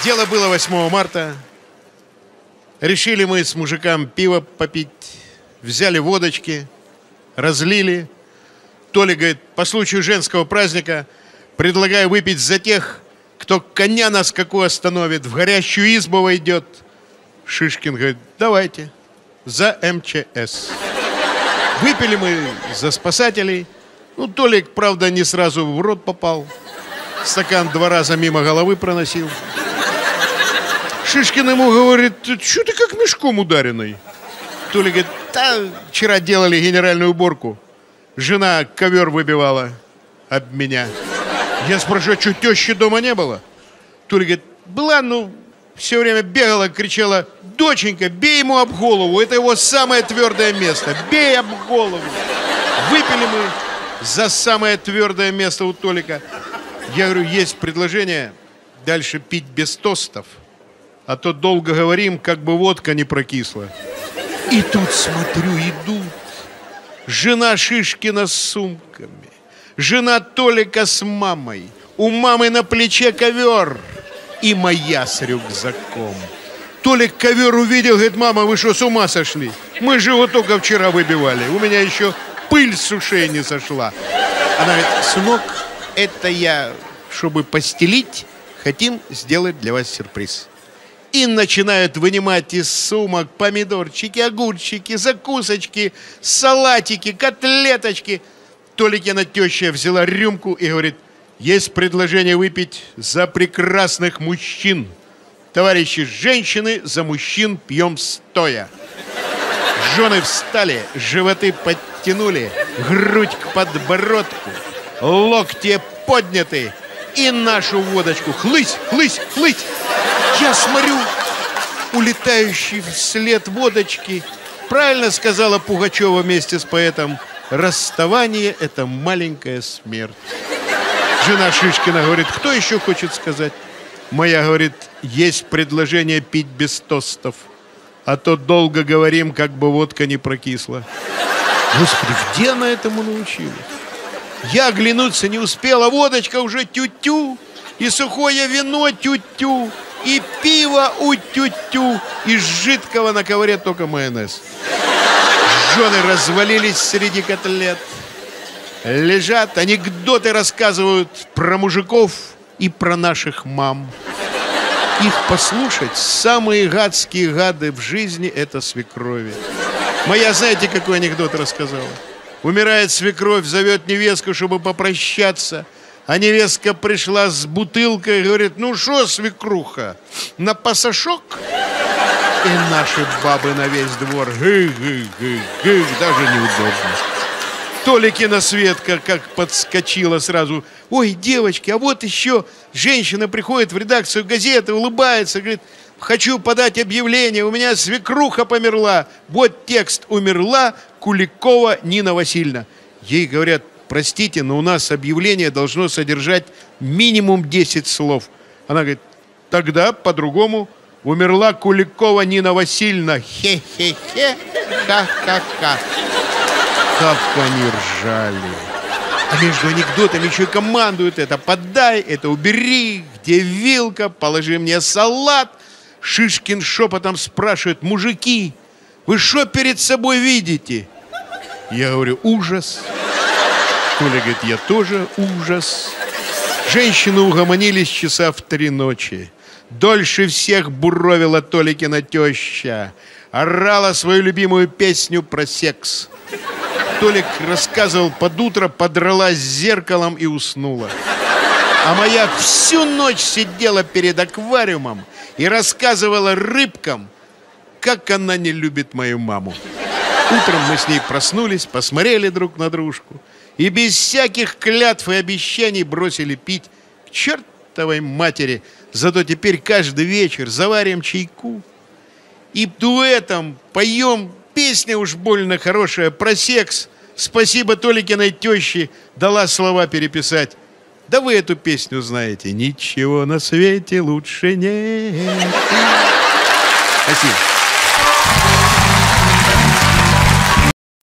Дело было 8 марта. Решили мы с мужиком пиво попить. Взяли водочки, разлили. Толя говорит, по случаю женского праздника предлагаю выпить за тех, кто коня на скаку остановит, в горящую избу войдет. Шишкин говорит, давайте, за МЧС. Выпили мы за спасателей. Ну, Толик, правда, не сразу в рот попал. Стакан 2 раза мимо головы проносил. Шишкин ему говорит, что ты как мешком ударенный? Толик говорит, да, вчера делали генеральную уборку. Жена ковер выбивала об меня. Я спрашиваю, что тещи дома не было? Толик говорит, была, ну, все время бегала, кричала, доченька, бей ему об голову, это его самое твердое место, бей об голову. Выпили мы за самое твердое место у Толика. Я говорю, есть предложение дальше пить без тостов, а то долго говорим, как бы водка не прокисла. И тут, смотрю, идут жена Шишкина с сумками, жена Толика с мамой, у мамы на плече ковер и моя с рюкзаком. Толик ковер увидел, говорит, мама, вы что, с ума сошли? Мы же его только вчера выбивали, у меня еще пыль с ушей не сошла. Она говорит, сынок, это я, чтобы постелить, хотим сделать для вас сюрприз. И начинают вынимать из сумок помидорчики, огурчики, закусочки, салатики, котлеточки. Толикина теща взяла рюмку и говорит, есть предложение выпить за прекрасных мужчин. Товарищи женщины, за мужчин пьем стоя. Жены встали, животы подтянули, грудь к подбородку, локти подняты. И нашу водочку хлысь, хлысь, хлысь. Я смотрю, улетающий вслед водочки. Правильно сказала Пугачева вместе с поэтом, расставание – это маленькая смерть. Жена Шишкина говорит, кто еще хочет сказать? Моя говорит, есть предложение пить без тостов, а то долго говорим, как бы водка не прокисла. Господи, где она этому научилась? Я оглянуться не успела, водочка уже тю-тю, и сухое вино тю-тю, и пиво у-тю-тю, из жидкого на ковре только майонез. Жены развалились среди котлет, лежат, анекдоты рассказывают про мужиков и про наших мам. Их послушать, самые гадские гады в жизни – это свекрови. Моя, знаете, какой анекдот рассказала? Умирает свекровь, зовет невестку, чтобы попрощаться. А невестка пришла с бутылкой и говорит, ну что, свекруха, на пасашок? И наши бабы на весь двор, гы-гы-гы-гы, даже неудобно. Толикина Светка как подскочила сразу. Ой, девочки, а вот еще женщина приходит в редакцию газеты, улыбается, говорит, хочу подать объявление, у меня свекруха померла. Вот текст, умерла Куликова Нина Васильевна. Ей говорят, простите, но у нас объявление должно содержать минимум 10 слов. Она говорит, тогда по-другому. Умерла Куликова Нина Васильевна. Хе-хе-хе, ха-ха-ха. Как они ржали. А между анекдотами еще и командуют. Это подай, это убери, где вилка, положи мне салат. Шишкин шепотом спрашивает, мужики, вы что перед собой видите? Я говорю, ужас. Толя говорит, я тоже ужас. Женщины угомонились часа в 3 ночи. Дольше всех буровила Толикина теща. Орала свою любимую песню про секс. Толик рассказывал, под утро подралась с зеркалом и уснула. А моя всю ночь сидела перед аквариумом и рассказывала рыбкам, как она не любит мою маму. Утром мы с ней проснулись, посмотрели друг на дружку и без всяких клятв и обещаний бросили пить к чертовой матери. Зато теперь каждый вечер заварим чайку и дуэтом поем. Песня уж больно хорошая про секс. Спасибо Толикиной теще, дала слова переписать. Да вы эту песню знаете. Ничего на свете лучше нет. Спасибо.